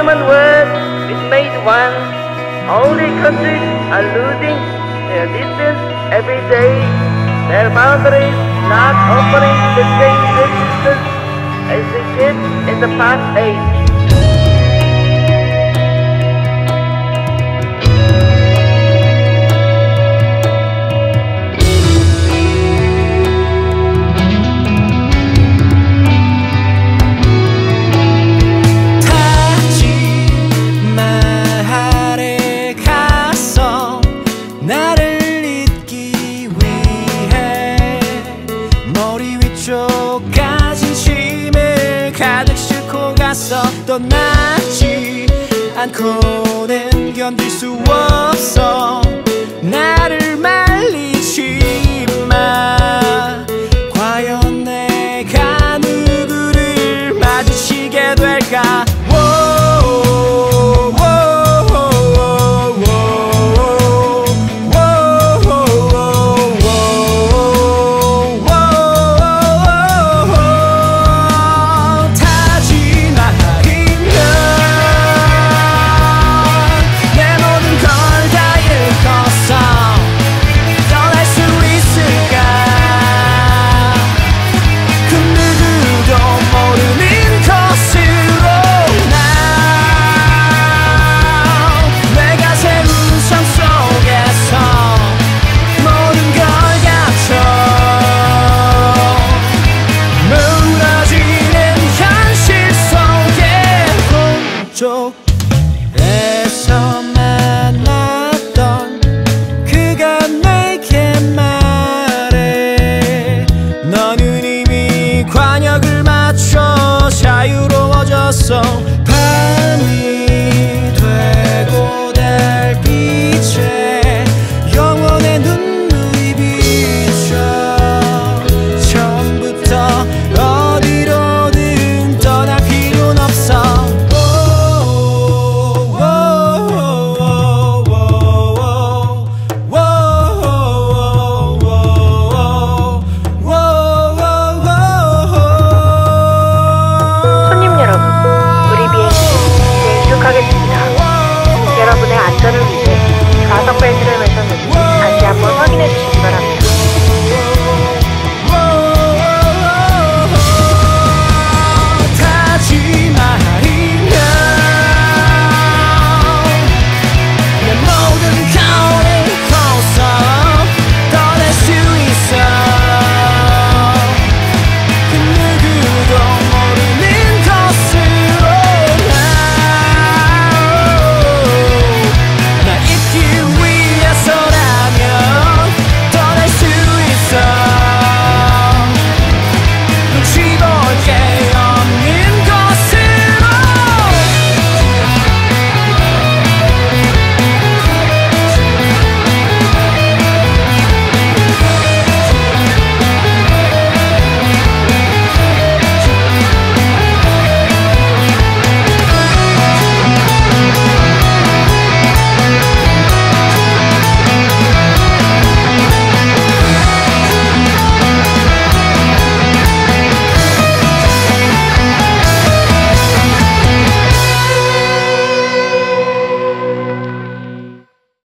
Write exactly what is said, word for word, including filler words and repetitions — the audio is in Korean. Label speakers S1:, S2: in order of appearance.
S1: human world is made one. All the countries are losing their distance every day. Their boundaries not offering the same resistance as they did in the past age.
S2: 가진 짐을 가득 싣고 갔어. 떠나지 않고는 견딜 수 없어. 나를 말리지 마. 과연 내가 누구를 마주치게 될까. 쪽